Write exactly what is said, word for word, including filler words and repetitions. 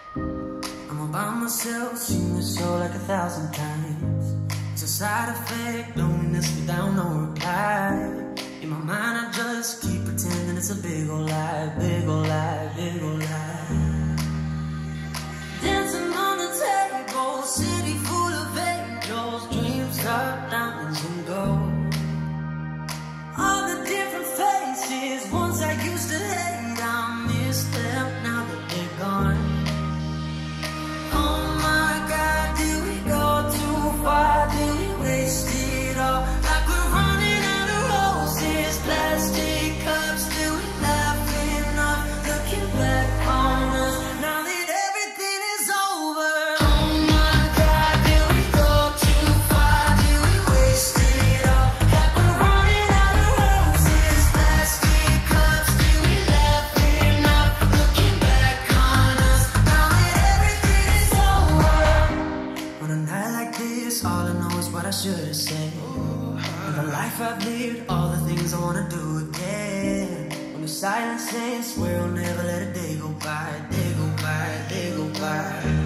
I'm all by myself, seen this show like a thousand times. It's a side effect, loneliness without no reply. In my mind I just keep pretending it's a big ol' lie, big ol' lie, big ol' lie. Dancing on the table, city full of angels, dreams of diamonds and gold. All the different faces, ones I used to hate, I miss them now that they're gone. Oh my God, did we go too far? Did we waste it all? Like we're running out of roses, plastic cups. Did we laugh enough? Looking back on us now that everything is over. Oh my God, did we go too far? Did we waste it all? Like we're running out of roses, plastic cups. Did we laugh enough? Looking back on us now that everything is over. On a night like this, all I know is what I should have said. And the life I've lived, all the things I wanna do again. When the silence ends, swear I'll never let a day go by, day go by, day go by.